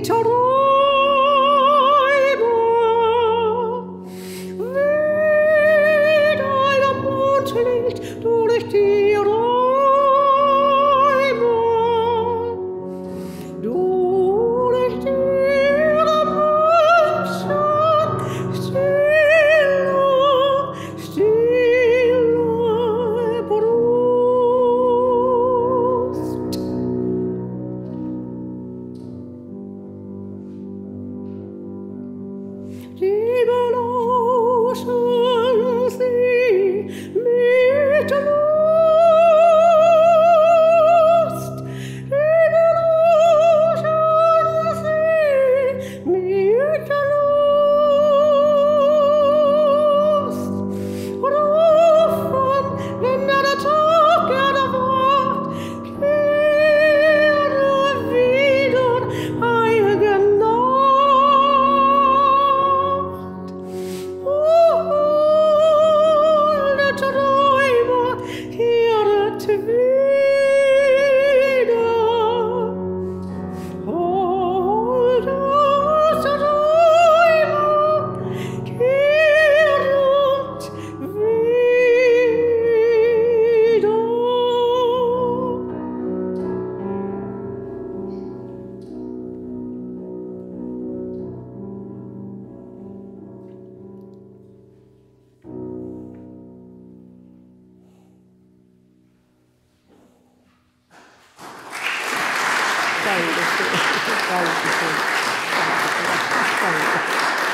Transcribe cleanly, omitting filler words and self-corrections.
durch die Räume, durch die Menschen, stille Brust. Die belauschen sie mit Lust, die belauschen sie mit Lust. Rufen, wenn der Tag erwacht, kehre wieder heilige Nacht. Der Träumer kehret wieder. Der Träumer kehret wieder. Dankeschön. Dankeschön. Danke.